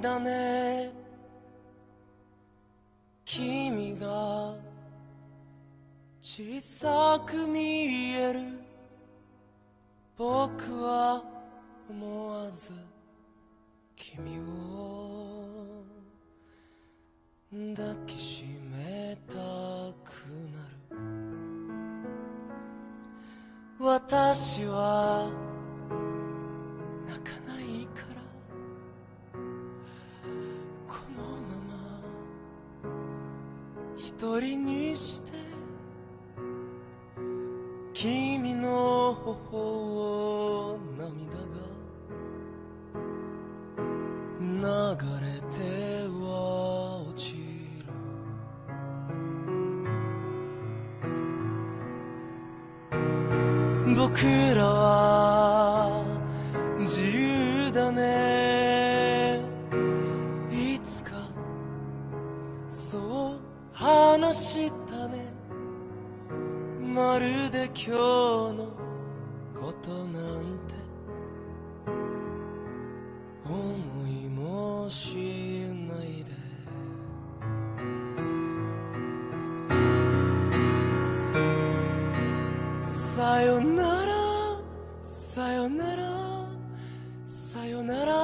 だね。君が小さく見える。僕は思わず君を抱きしめたくなる。私は泣かないからこのまま一人にして君の頬を涙が流れては落ちる。僕らは自由だね。いつかそう話したね。まるで今日のことなんて思いもしないで。さよならさよならさよなら。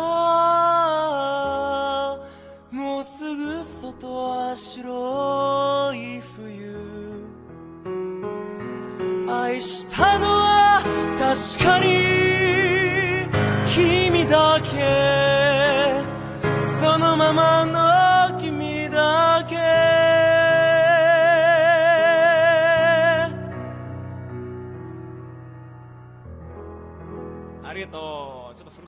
もうすぐ外は白い冬。愛したのは確かに君だけ。そのままの君だけ。ありがとう。ちょっと古